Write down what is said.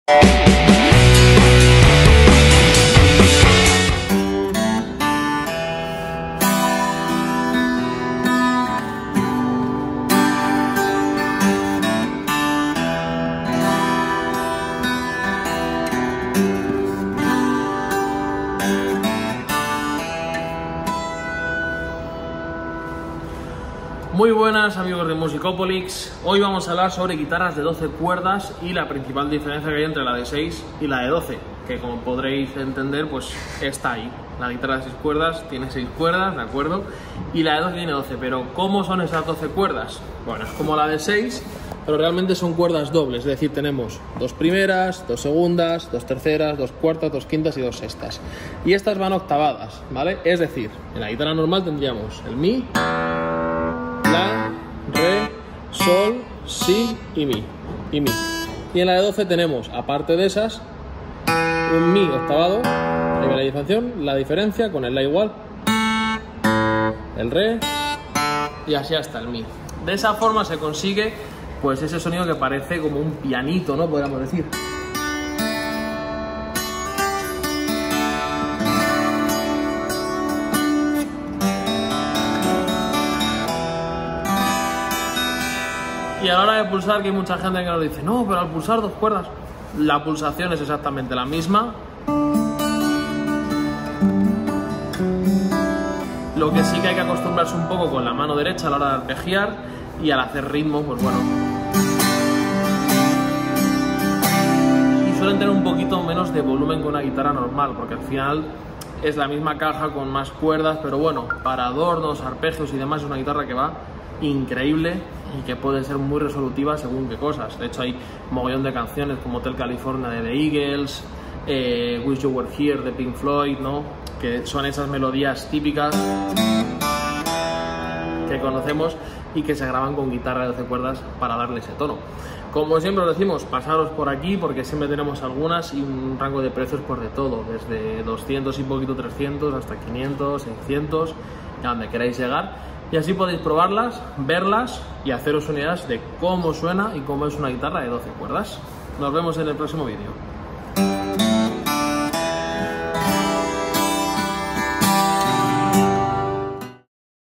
Muy buenas amigos de Musicópolis, hoy vamos a hablar sobre guitarras de 12 cuerdas y la principal diferencia que hay entre la de 6 y la de 12, que como podréis entender pues está ahí. La guitarra de 6 cuerdas tiene 6 cuerdas, ¿de acuerdo? Y la de 12 tiene 12, pero ¿cómo son esas 12 cuerdas? Bueno, es como la de 6, pero realmente son cuerdas dobles, es decir, tenemos 2 primeras, 2 segundas, 2 terceras, 2 cuartas, 2 quintas y 2 sextas. Y estas van octavadas, ¿vale? Es decir, en la guitarra normal tendríamos el Mi, La, Re, Sol, Si y Mi. Y en la de 12 tenemos, aparte de esas, un Mi octavado, la diferencia con el La igual, el Re y así hasta el Mi. De esa forma se consigue pues ese sonido que parece como un pianito, ¿no? Podríamos decir. Y a la hora de pulsar, que hay mucha gente que nos dice, no, pero al pulsar 2 cuerdas, la pulsación es exactamente la misma. Lo que sí que hay que acostumbrarse un poco con la mano derecha a la hora de arpegiar y al hacer ritmo, pues bueno. Y suelen tener un poquito menos de volumen que una guitarra normal, porque al final es la misma caja con más cuerdas, pero bueno, para adornos, arpegios y demás es una guitarra que va increíble y que puede ser muy resolutiva según qué cosas. De hecho hay mogollón de canciones como Hotel California de The Eagles, Wish You Were Here de Pink Floyd, ¿no? Que son esas melodías típicas que conocemos y que se graban con guitarra de 12 cuerdas para darle ese tono. Como siempre os decimos, pasaros por aquí porque siempre tenemos algunas y un rango de precios por de todo, desde 200 y poquito 300 hasta 500, 600, a donde queráis llegar. Y así podéis probarlas, verlas y haceros unidades de cómo suena y cómo es una guitarra de 12 cuerdas. Nos vemos en el próximo vídeo.